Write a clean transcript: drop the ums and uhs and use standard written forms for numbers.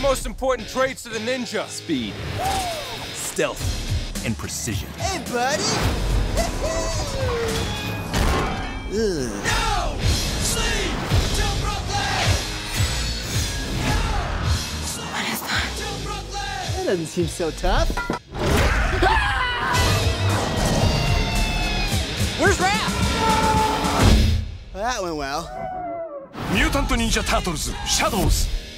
most important traits of the ninja? Speed, stealth, and precision. Hey, buddy! No! Sleep! Jump Brooklyn! What is that? Jump Brooklyn! That doesn't seem so tough. Where's Raph? Well, that went well. ミュータント・ニンジャ・タートルズ・シャドウズ